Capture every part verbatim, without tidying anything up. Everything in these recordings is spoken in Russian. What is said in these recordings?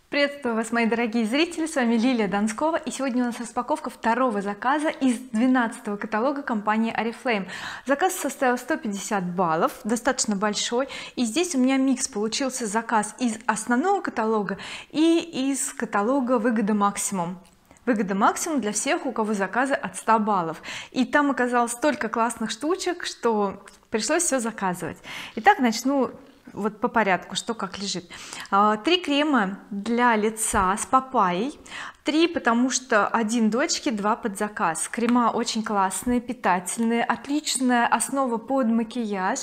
Приветствую вас, мои дорогие зрители, с вами Лилия Донскова, и сегодня у нас распаковка второго заказа из двенадцатого каталога компании oriflame. Заказ составил сто пятьдесят баллов, достаточно большой, и здесь у меня микс получился: заказ из основного каталога и из каталога выгода максимум. Выгода максимум для всех, у кого заказы от ста баллов, и там оказалось столько классных штучек, что пришлось все заказывать. Итак, начну вот по порядку, что как лежит. Три крема для лица с папайей, три, потому что один дочке, два под заказ. Крема очень классные, питательные, отличная основа под макияж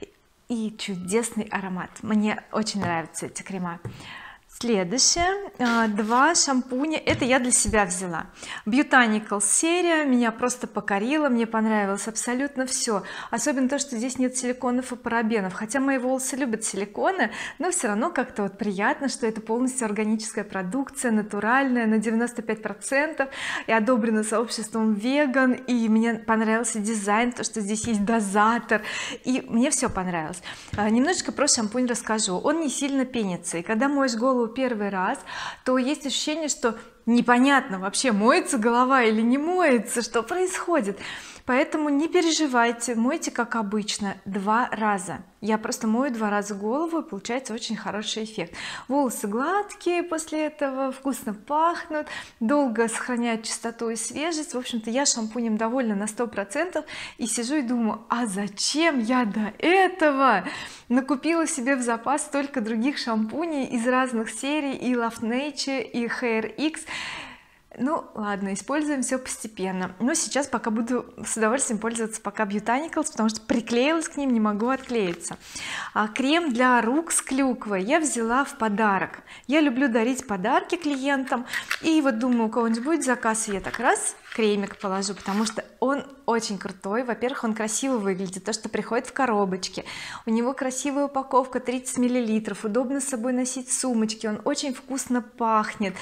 и чудесный аромат. Мне очень нравятся эти крема. Следующее, два шампуня, это я для себя взяла. Botanicals серия меня просто покорила, мне понравилось абсолютно все, особенно то, что здесь нет силиконов и парабенов, хотя мои волосы любят силиконы, но все равно как-то вот приятно, что это полностью органическая продукция, натуральная на девяносто пять процентов и одобрена сообществом веган. И мне понравился дизайн, то, что здесь есть дозатор, и мне все понравилось. Немножечко про шампунь расскажу. Он не сильно пенится, и когда моешь голову первый раз, то есть ощущение, что непонятно вообще, моется голова или не моется, что происходит. Поэтому не переживайте, мойте как обычно два раза. Я просто мою два раза голову, и получается очень хороший эффект. Волосы гладкие после этого, вкусно пахнут, долго сохраняют чистоту и свежесть. В общем-то, я шампунем довольна на сто процентов, и сижу и думаю, а зачем я до этого накупила себе в запас столько других шампуней из разных серий, и Love Nature, и Hair X. Ну ладно, используем все постепенно, но сейчас пока буду с удовольствием пользоваться пока Botanicals, потому что приклеилась к ним, не могу отклеиться. А крем для рук с клюквой я взяла в подарок. Я люблю дарить подарки клиентам, и вот думаю, у кого-нибудь будет заказ, и я так раз кремик положу, потому что он очень крутой. Во-первых, он красиво выглядит, то, что приходит в коробочке, у него красивая упаковка, тридцать миллилитров, удобно с собой носить в сумочке, он очень вкусно пахнет.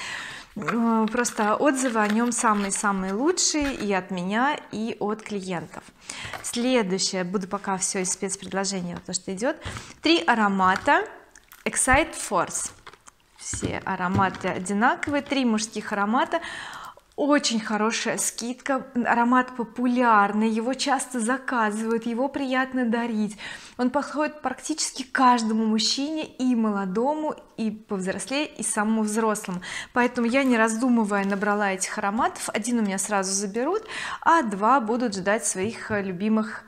Просто отзывы о нем самые-самые лучшие и от меня, и от клиентов. Следующее, буду пока все из спецпредложения, то что идет, три аромата Excite Force. Все ароматы одинаковые, три мужских аромата, очень хорошая скидка, аромат популярный, его часто заказывают, его приятно дарить, он подходит практически каждому мужчине, и молодому, и повзрослее, и самому взрослому. Поэтому я, не раздумывая, набрала этих ароматов. Один у меня сразу заберут, а два будут ждать своих любимых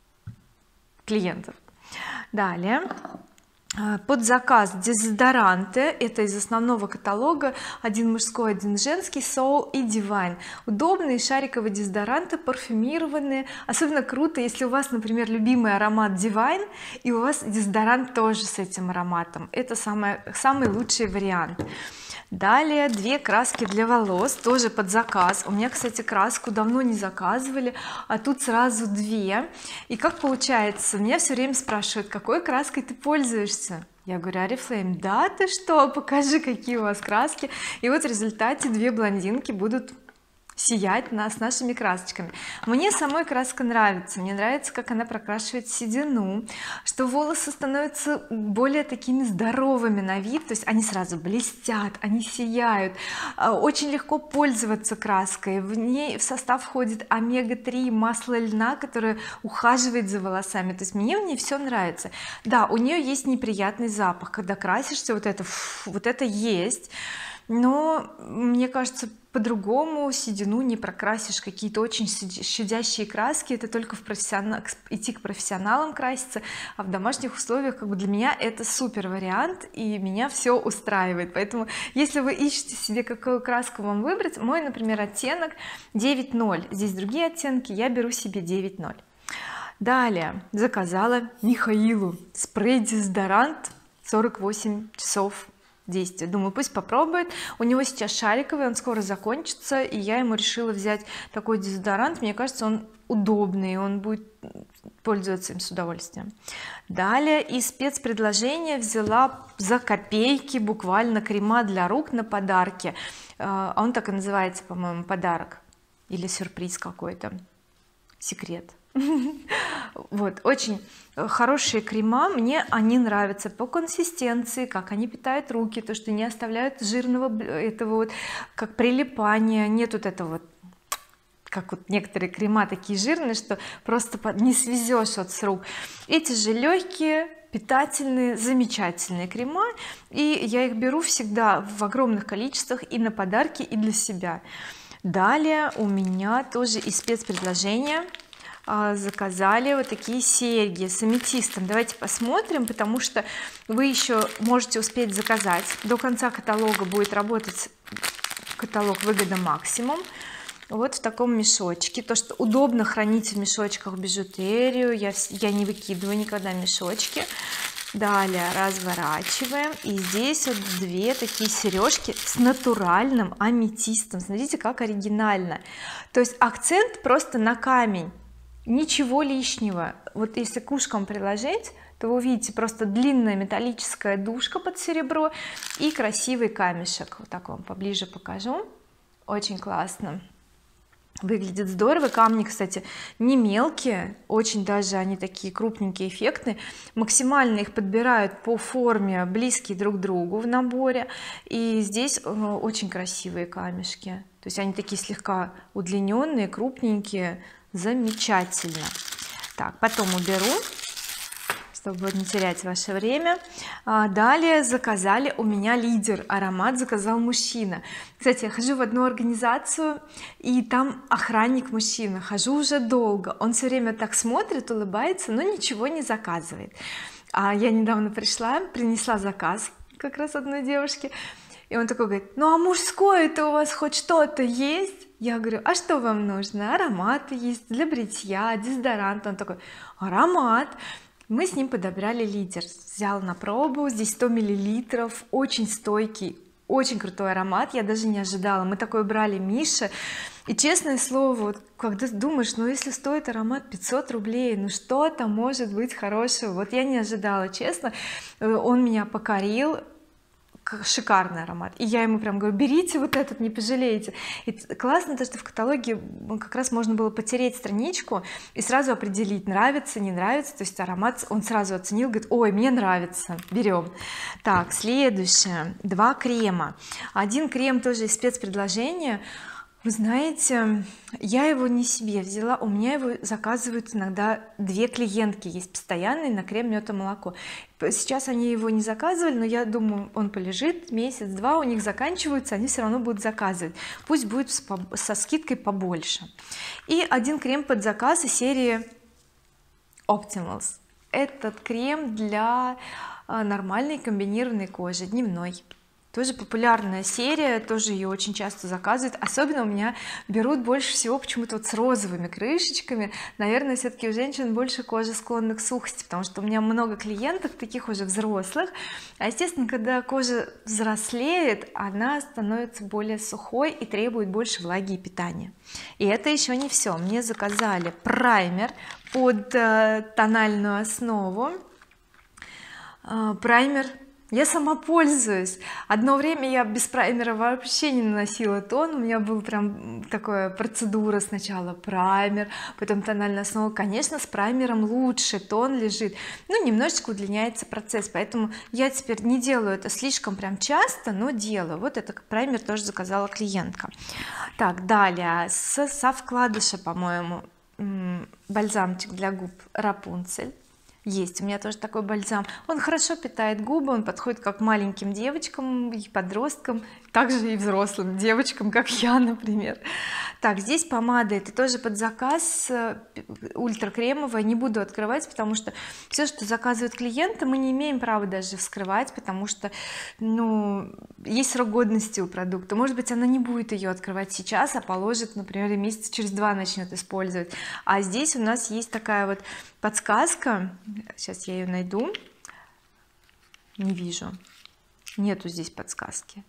клиентов. Далее под заказ дезодоранты, это из основного каталога, один мужской, один женский, Soul и Divine. Удобные шариковые дезодоранты, парфюмированные. Особенно круто, если у вас, например, любимый аромат Divine, и у вас дезодорант тоже с этим ароматом. Это самый, самый лучший вариант. Далее две краски для волос, тоже под заказ. У меня, кстати, краску давно не заказывали, а тут сразу две. И как получается, меня все время спрашивают, какой краской ты пользуешься. Я говорю, oriflame. Да ты что, покажи, какие у вас краски. И вот в результате две блондинки будут сиять нас нашими красочками. Мне самой краска нравится, мне нравится, как она прокрашивает седину, что волосы становятся более такими здоровыми на вид, то есть они сразу блестят, они сияют, очень легко пользоваться краской. В ней в состав входит омега три масло льна, которое ухаживает за волосами, то есть мне в ней все нравится. Да, у нее есть неприятный запах, когда красишься, вот это вот это есть, но мне кажется, по-другому седину не прокрасишь. Какие-то очень щадящие краски, это только в профессионал, идти к профессионалам краситься, а в домашних условиях, как бы, для меня это супер вариант, и меня все устраивает. Поэтому если вы ищете себе, какую краску вам выбрать, мой, например, оттенок девять ноль, здесь другие оттенки, я беру себе девять ноль. Далее заказала Михаилу спрей дезодорант, сорок восемь часов действия. Думаю, пусть попробует. У него сейчас шариковый, он скоро закончится, и я ему решила взять такой дезодорант. Мне кажется, он удобный, он будет пользоваться им с удовольствием. Далее из спецпредложения взяла за копейки буквально крема для рук на подарки, а он так и называется, по-моему, подарок или сюрприз какой-то, секрет, Вот очень хорошие крема, мне они нравятся по консистенции, как они питают руки, то что не оставляют жирного этого вот как прилипания, нет вот этого вот, как вот некоторые крема такие жирные, что просто не свезешь вот с рук. Эти же легкие, питательные, замечательные крема, и я их беру всегда в огромных количествах и на подарки, и для себя. Далее у меня тоже из спецпредложения заказали вот такие серьги с аметистом. Давайте посмотрим, потому что вы еще можете успеть заказать до конца каталога, будет работать каталог выгода максимум. Вот в таком мешочке, то что удобно хранить в мешочках бижутерию, я, я не выкидываю никогда мешочки. Далее разворачиваем, и здесь вот две такие сережки с натуральным аметистом, смотрите как оригинально, то есть акцент просто на камень, ничего лишнего. Вот если к ушкам приложить, то вы увидите просто длинная металлическая дужка под серебро и красивый камешек. Вот так вам поближе покажу, очень классно выглядит, здорово. Камни, кстати, не мелкие, очень даже они такие крупненькие, эффектные, максимально их подбирают по форме, близкие друг к другу в наборе, и здесь очень красивые камешки, то есть они такие слегка удлиненные, крупненькие, замечательно. Так, потом уберу, чтобы не терять ваше время. А далее заказали у меня лидер, аромат заказал мужчина. Кстати, я хожу в одну организацию, и там охранник мужчина, хожу уже долго, он все время так смотрит, улыбается, но ничего не заказывает. А я недавно пришла, принесла заказ как раз одной девушке, и он такой говорит: ну а мужское-то у вас хоть что-то есть? Я говорю: а что вам нужно? Ароматы есть для бритья, дезодорант. Он такой: аромат. Мы с ним подобрали лидер, взял на пробу, здесь сто миллилитров, очень стойкий, очень крутой аромат, я даже не ожидала. Мы такой брали Мише, и честное слово, вот когда думаешь, ну если стоит аромат пятьсот рублей, ну что там может быть хорошего, вот я не ожидала, честно. Он меня покорил, шикарный аромат, и я ему прям говорю: берите вот этот, не пожалеете. И классно то, что в каталоге как раз можно было потереть страничку и сразу определить, нравится, не нравится, то есть аромат он сразу оценил, говорит: ой, мне нравится, берем. Так, следующее, два крема. Один крем тоже из спецпредложения. Вы знаете, я его не себе взяла, у меня его заказывают иногда две клиентки, есть постоянные на крем мед и молоко. Сейчас они его не заказывали, но я думаю, он полежит месяц-два, у них заканчиваются, они все равно будут заказывать, пусть будет со скидкой побольше. И один крем под заказ из серии Optimals. Этот крем для нормальной комбинированной кожи, дневной, тоже популярная серия, тоже ее очень часто заказывают, особенно у меня берут больше всего почему-то вот с розовыми крышечками. Наверное, все-таки у женщин больше кожа склонна к сухости, потому что у меня много клиенток таких уже взрослых, а естественно, когда кожа взрослеет, она становится более сухой и требует больше влаги и питания. И это еще не все, мне заказали праймер под э, тональную основу, э, праймер. Я сама пользуюсь, одно время я без праймера вообще не наносила тон, у меня был прям такая процедура: сначала праймер, потом тональная основа. Конечно, с праймером лучше тон лежит, но немножечко удлиняется процесс, поэтому я теперь не делаю это слишком прям часто, но делаю. Вот это праймер тоже заказала клиентка. Так, далее с, со вкладыша, по-моему, бальзамчик для губ Рапунцель. Есть у меня тоже такой бальзам, он хорошо питает губы, он подходит как маленьким девочкам и подросткам, также и взрослым девочкам, как я, например. Так, здесь помада, это тоже под заказ, ультракремовая, не буду открывать, потому что все, что заказывают клиенты, мы не имеем права даже вскрывать, потому что, ну, есть срок годности у продукта, может быть, она не будет ее открывать сейчас, а положит, например, месяца через два начнет использовать. А здесь у нас есть такая вот подсказка, сейчас я ее найду, не вижу, нету здесь подсказки.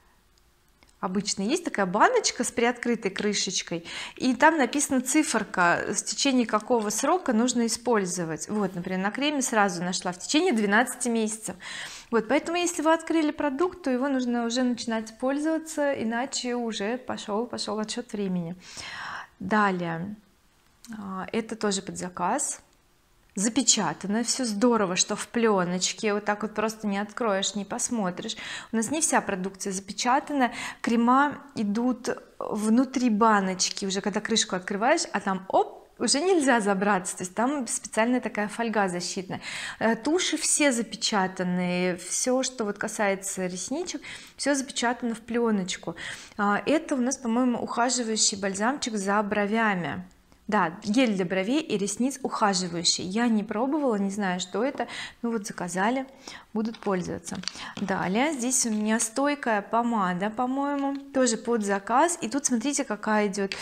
Обычно есть такая баночка с приоткрытой крышечкой, и там написана циферка, в течение какого срока нужно использовать. Вот, например, на креме сразу нашла в течение двенадцати месяцев. Вот, поэтому если вы открыли продукт, то его нужно уже начинать пользоваться, иначе уже пошел пошел отсчет времени. Далее это тоже под заказ, запечатано, все здорово, что в пленочке, вот так вот просто не откроешь, не посмотришь. У нас не вся продукция запечатана, крема идут внутри баночки, уже когда крышку открываешь, а там оп, уже нельзя забраться, то есть там специальная такая фольга защитная. Туши все запечатанные, все, что вот касается ресничек, все запечатано в пленочку. Это у нас, по-моему, ухаживающий бальзамчик за бровями. Да, гель для бровей и ресниц ухаживающий. Я не пробовала, не знаю, что это, ну вот заказали, будут пользоваться. Далее здесь у меня стойкая помада, по-моему, тоже под заказ. И тут смотрите, какая идет,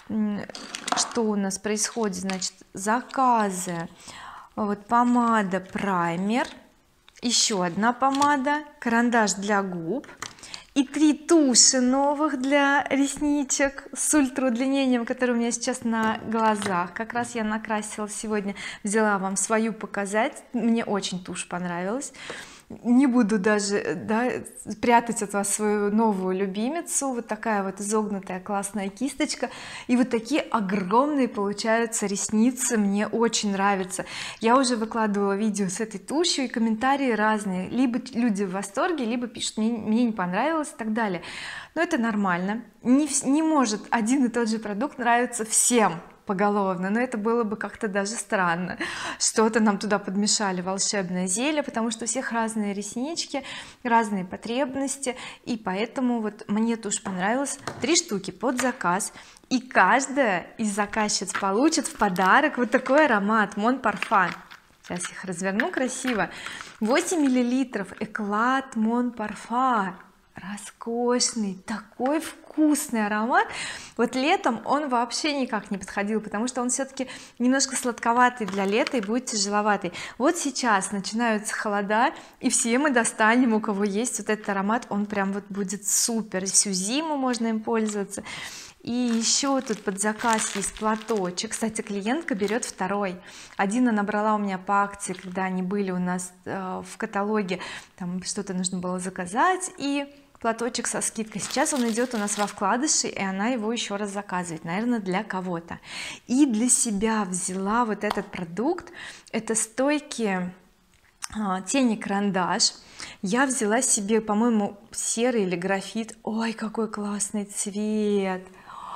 что у нас происходит. Значит, заказы, вот помада праймер, еще одна помада, карандаш для губ и три туши новых для ресничек с ультра-удлинением, которые у меня сейчас на глазах. Как раз я накрасила сегодня, взяла вам свою показать. Мне очень тушь понравилась. Не буду даже, да, прятать от вас свою новую любимицу. Вот такая вот изогнутая классная кисточка, и вот такие огромные получаются ресницы, мне очень нравится. Я уже выкладывала видео с этой тушью, и комментарии разные, либо люди в восторге, либо пишут мне, мне не понравилось и так далее. Но это нормально, не, не может один и тот же продукт нравиться всем поголовно, но это было бы как-то даже странно, что-то нам туда подмешали волшебное зелье, потому что у всех разные реснички, разные потребности, и поэтому вот мне тоже понравилось. Три штуки под заказ, и каждая из заказчиц получит в подарок вот такой аромат Mon Parfum. Сейчас их разверну красиво. восемь миллилитров Эклат Mon Parfum, роскошный, такой вкусный аромат. Вот летом он вообще никак не подходил, потому что он все-таки немножко сладковатый для лета и будет тяжеловатый. Вот сейчас начинаются холода, и все мы достанем, у кого есть вот этот аромат, он прям вот будет супер, всю зиму можно им пользоваться. И еще тут под заказ есть платочек. Кстати, клиентка берет второй. Один она брала у меня по акции, когда они были у нас э, в каталоге, там что-то нужно было заказать, и платочек со скидкой. Сейчас он идет у нас во вкладыши, и она его еще раз заказывает, наверное, для кого-то. И для себя взяла вот этот продукт. Это стойкие а, тени карандаш. Я взяла себе, по-моему, серый или графит. Ой, какой классный цвет,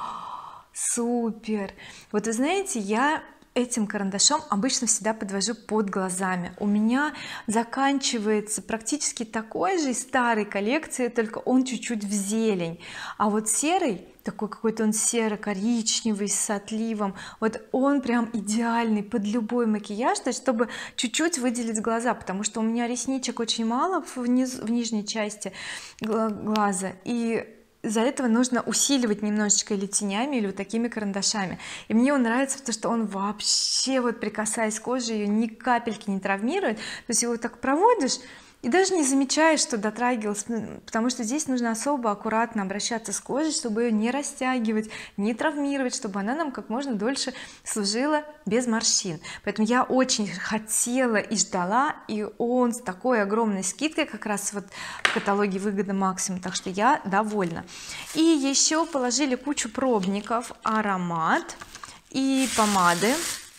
супер. Вот вы знаете, я этим карандашом обычно всегда подвожу под глазами. У меня заканчивается практически такой же из старой коллекции, только он чуть-чуть в зелень, а вот серый, такой какой-то он серо-коричневый с отливом, вот он прям идеальный под любой макияж, то есть чтобы чуть-чуть выделить глаза, потому что у меня ресничек очень мало вниз, в нижней части глаза, и из-за этого нужно усиливать немножечко или тенями, или вот такими карандашами. И мне он нравится, потому что он вообще вот, прикасаясь к коже, ее ни капельки не травмирует. То есть его так проводишь и даже не замечаешь, что дотрагивался, потому что здесь нужно особо аккуратно обращаться с кожей, чтобы ее не растягивать, не травмировать, чтобы она нам как можно дольше служила без морщин. Поэтому я очень хотела и ждала, и он с такой огромной скидкой как раз вот в каталоге выгода максимум, так что я довольна. И еще положили кучу пробников, аромат и помады,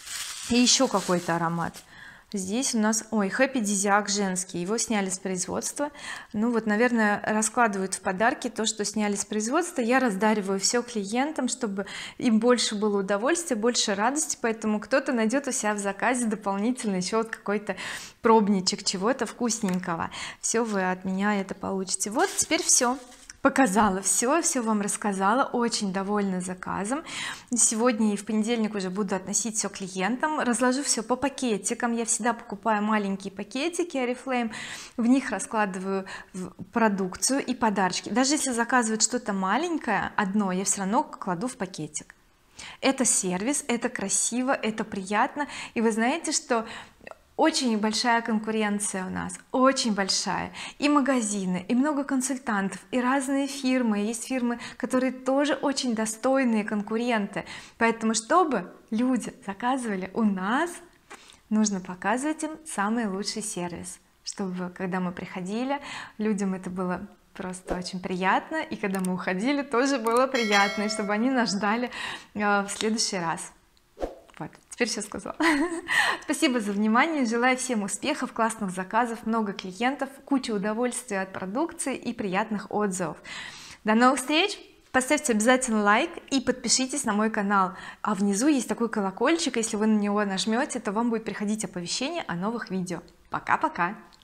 и еще какой-то аромат. Здесь у нас, ой, Happy Desiac женский, его сняли с производства. Ну вот, наверное, раскладывают в подарки то, что сняли с производства. Я раздариваю все клиентам, чтобы им больше было удовольствия, больше радости, поэтому кто-то найдет у себя в заказе дополнительно еще вот какой-то пробничек чего-то вкусненького. Все вы от меня это получите. Вот теперь все показала, все все вам рассказала, очень довольна заказом. Сегодня и в понедельник уже буду относить все клиентам, разложу все по пакетикам. Я всегда покупаю маленькие пакетики Oriflame, в них раскладываю продукцию и подарочки. Даже если заказывают что-то маленькое одно, я все равно кладу в пакетик. Это сервис, это красиво, это приятно. И вы знаете, что очень большая конкуренция у нас, очень большая, и магазины, и много консультантов, и разные фирмы, есть фирмы, которые тоже очень достойные конкуренты, поэтому чтобы люди заказывали у нас, нужно показывать им самый лучший сервис, чтобы когда мы приходили, людям это было просто очень приятно, и когда мы уходили, тоже было приятно, и чтобы они нас ждали в следующий раз. Вот, теперь все сказала. Спасибо за внимание, желаю всем успехов, классных заказов, много клиентов, куча удовольствия от продукции и приятных отзывов. До новых встреч, поставьте обязательно лайк и подпишитесь на мой канал, а внизу есть такой колокольчик, если вы на него нажмете, то вам будет приходить оповещение о новых видео. Пока-пока.